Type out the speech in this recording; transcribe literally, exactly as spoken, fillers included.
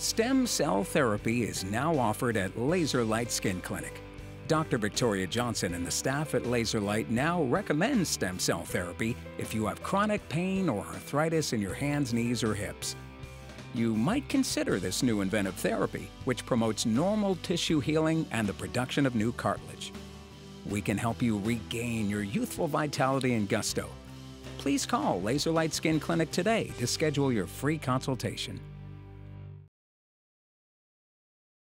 Stem cell therapy is now offered at Laser Light Skin Clinic. Doctor Victoria Johnson and the staff at Laser Light now recommend stem cell therapy if you have chronic pain or arthritis in your hands, knees, or hips. You might consider this new inventive therapy, which promotes normal tissue healing and the production of new cartilage. We can help you regain your youthful vitality and gusto. Please call Laser Light Skin Clinic today to schedule your free consultation.